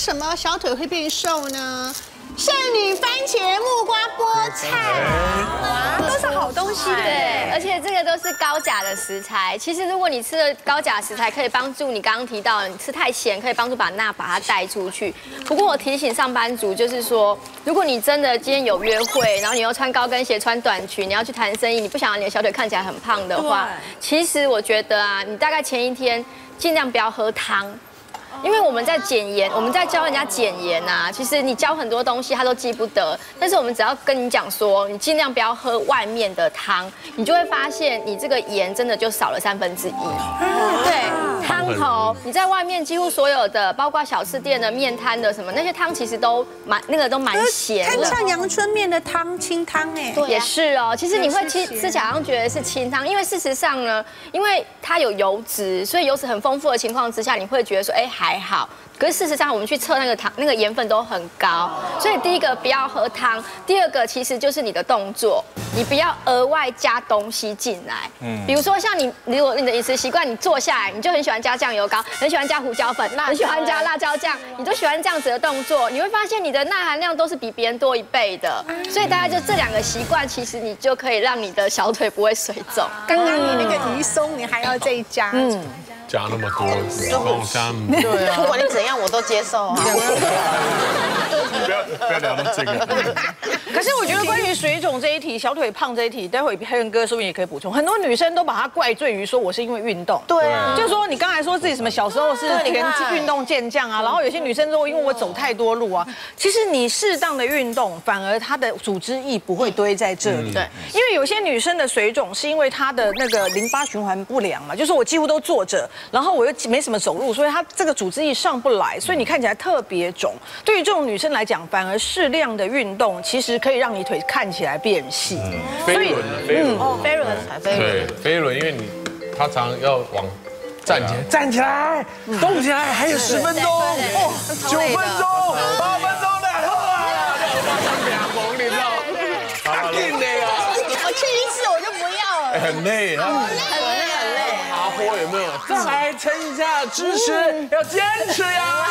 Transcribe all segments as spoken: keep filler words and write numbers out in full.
什么小腿会变瘦呢？圣女番茄、木瓜、菠菜，哇，都是好东西。 对，而且这个都是高钾的食材。其实如果你吃了高钾食材，可以帮助你刚刚提到，你吃太咸，可以帮助把钠把它带出去。不过我提醒上班族，就是说，如果你真的今天有约会，然后你又穿高跟鞋、穿短裙，你要去谈生意，你不想要你的小腿看起来很胖的话，其实我觉得啊，你大概前一天尽量不要喝汤。因为我们在减盐，我们在教人家减盐呐。其实你教很多东西，他都记不得。但是我们只要跟你讲说，你尽量不要喝外面的汤，你就会发现你这个盐真的就少了三分之一。对，汤头你在外面几乎所有的，包括小吃店的、面摊的什么那些汤，其实都蛮那个都蛮咸的。 看像阳春面的汤，清汤哎， 也是哦。其实你会吃吃起来好像觉得是清汤，因为事实上呢，因为它有油脂，所以油脂很丰富的情况之下，你会觉得说，哎还。还好，可是事实上我们去测那个糖，那个盐分都很高，所以第一个不要喝汤，第二个其实就是你的动作，你不要额外加东西进来，嗯，比如说像你，如果你的饮食习惯，你坐下来你就很喜欢加酱油膏，很喜欢加胡椒粉，很喜欢加辣椒酱，你都喜欢这样子的动作，你会发现你的钠含量都是比别人多一倍的，所以大概就这两个习惯，其实你就可以让你的小腿不会水肿。 刚刚你那个鱼松，你还要再加，嗯。 加那么多，跟我加， 对啊，不管你怎样，我都接受啊。 不要不要聊到这个。 可是我觉得关于水肿这一题、小腿胖这一题，待会黑人哥说不定也可以补充。很多女生都把它怪罪于说我是因为运动， 对啊， 就说你刚才说自己什么小时候是田运动健将啊，然后有些女生说因为我走太多路啊，其实你适当的运动，反而它的组织液不会堆在这里。对，因为有些女生的水肿是因为她的那个淋巴循环不良嘛，就是我几乎都坐着。然后我又没什么走路，所以她这个组织液上不来，所以你看起来特别肿。对于这种女生来讲，反而适量的运动其实可以让你腿看起来变细。 飞轮，飞轮， 飞轮，飞轮， 对，飞轮，因为你他常要往站起来，站起来，动起来，还有十分钟，哦，九分钟，八分钟的，哇，两公里了，好硬的呀！ 我去一次我就不要了， 很累，很累。坡有没有？再来撑一下，支持，要坚持呀！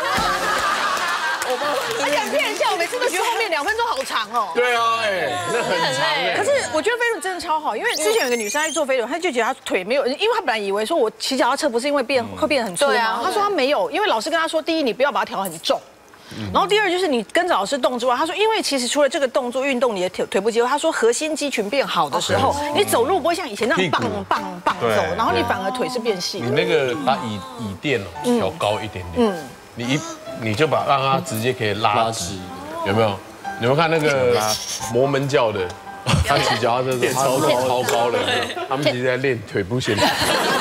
而且很骗笑，我每次都觉得后面两分钟好长哦。 对啊，哎，那很长哎。 可是我觉得飞轮真的超好，因为之前有个女生在做飞轮，她就觉得她腿没有，因为她本来以为说我骑脚踏车不是因为变会变很粗吗？她说她没有，因为老师跟她说，第一你不要把它调很重。然后第二就是你跟着老师动之外，他说，因为其实除了这个动作运动你的腿腿部肌肉，他说核心肌群变好的时候，你走路不会像以前那样棒棒棒走，然后你反而腿是变细的。 你那个把椅椅垫哦调高一点点，嗯，你一你就把让它直接可以拉直，有没有？你们看那个摩门教的，他骑脚踏车的超超高的，他们其实在练腿部线条。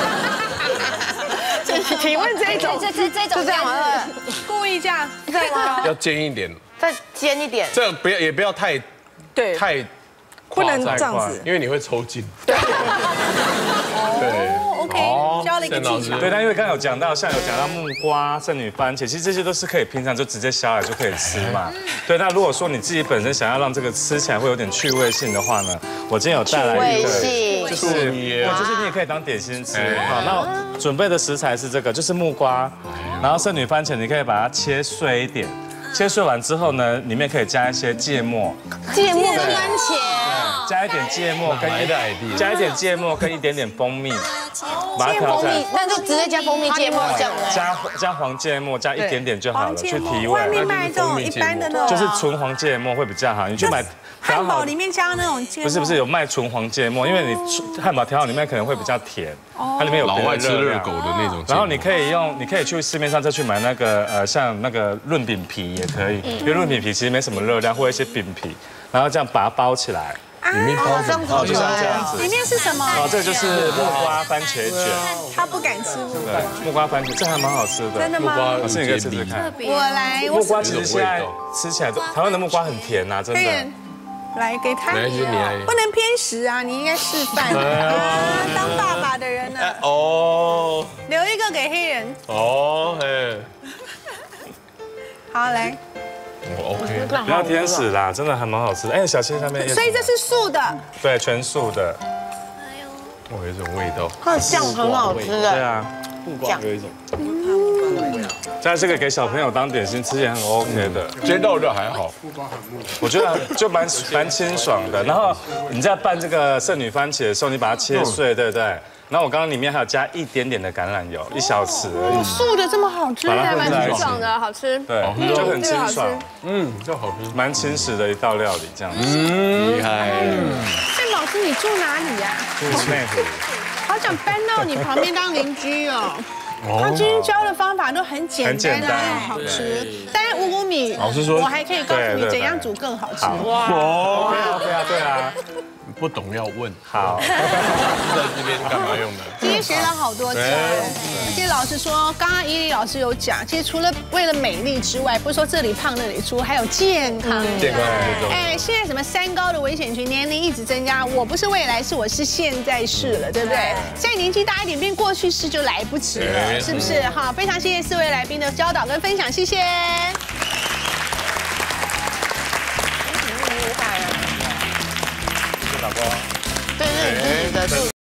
请问这一种这这这种就这样了， 故意这样对吗？ 要尖一点， 再尖一点， 这不要也不要太对太不能这样子， 因为你会抽筋。对。 哦 ，OK， 教了一个技巧。 对，但因为刚刚有讲到，像有讲到木瓜、圣女番茄，其实这些都是可以平常就直接削来就可以吃嘛。对，那如果说你自己本身想要让这个吃起来会有点趣味性的话呢，我今天有带来一个，就是我就是你也可以当点心吃。好，那准备的食材是这个，就是木瓜，然后圣女番茄你可以把它切碎一点，切碎完之后呢，里面可以加一些芥末， 芥末跟番茄。 加一点芥末跟一加一点芥末跟一点点蜂蜜，把它调成， 那就直接加蜂蜜芥末酱了。 加加黄芥末，加一点点就好了，去提味。 外面卖这种一般的那种， 就是纯黄芥末会比较好，你去买汉堡里面加那种芥末。 不是不是有卖纯黄芥末，因为你汉堡调好里面可能会比较甜，它里面有老外吃热狗的那种。 然后你可以用，你可以去市面上再去买那个呃像那个润饼皮也可以，因为润饼皮其实没什么热量，或一些饼皮，然后这样把它包起来。里面包着，哦，就像这样子。 里面是什么？ 哦，这就是木瓜番茄卷。 他不敢吃木瓜。 木瓜番茄，这还蛮好吃的。 真的吗？ 老师，你可以试试看。 我来。 木瓜其实现在吃起来都，台湾的木瓜很甜呐，真的。 来给他。不能偏食啊，你应该示范啊，当爸爸的人呢。哦。留一个给黑人。哦，嘿。好，来。 我 OK， 不要天使啦，真的还蛮好吃的。哎，小心上面。 所以这是素的。 对，全素的。 哇，有一种味道。 它的酱很好吃的。 对啊， 木瓜有一种。 在这个给小朋友当点心吃也很 OK 的， 煎到热还好， 我觉得就蛮蛮清爽的。然后你在拌这个圣女番茄的时候，你把它切碎，对不对？然后我刚刚里面还有加一点点的橄榄油，一小匙而已。 素的这么好吃， 还蛮清爽的，好吃。 对，就很清爽， 嗯，就好吃， 蛮轻食的一道料理这样子。 厉害。 郑老师，你住哪里呀？ 住内湖。 好想搬到你旁边当邻居哦。他今天教的方法都很简单啊，又好吃。但是五谷米， 老师说， 我还可以告诉你怎样煮更好吃。 哇，对啊，对啊。 不懂要问。 好， 在这边干嘛用的？ 今天学了好多招，而且老师说，刚刚伊犁老师有讲，其实除了为了美丽之外，不是说这里胖那里粗，还有健康。 健康最重要。 哎，现在什么三高的危险群，年龄一直增加，我不是未来式，我是现在式了，对不对？现在年纪大一点变过去式就来不及了，是不是？好，非常谢谢四位来宾的教导跟分享，谢谢。 对，那你自己的肚